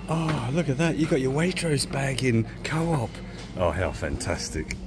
Oh, look at that. You got your Waitrose bag in co-op. Oh, how fantastic.